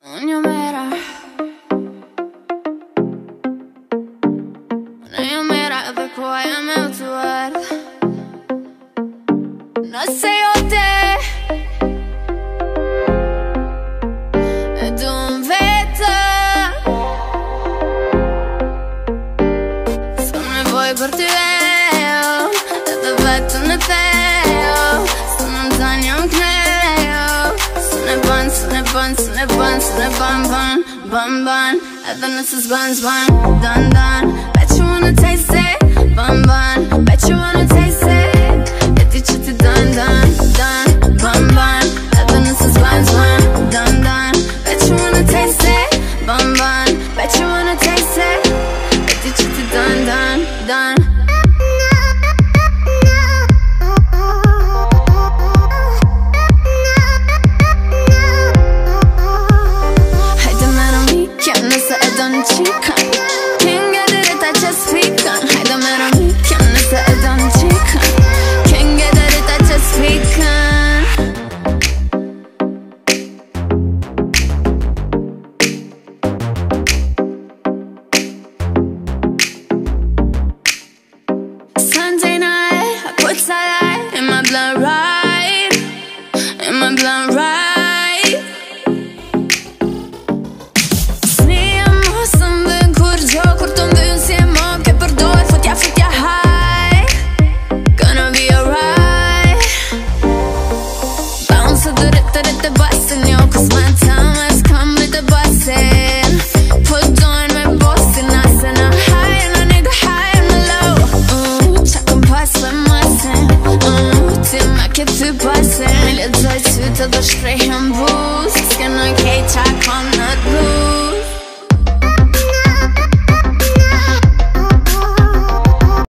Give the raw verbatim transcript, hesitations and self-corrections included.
Unë jo mera, unë jo mera edhe koha jam e utuar. Nëse jo te e du më vete, s'kam nevoj për ty e jo, edhe vetëm në te jo, s'u në më zanë jam knejo. S'u ne ban, s'u ne ban, s'u ne ban, s'u ne ban, ban, ban, ban. Edhe nëse s'ban, s'ban, dan, dan. Bet you wanna taste it, ban, ban.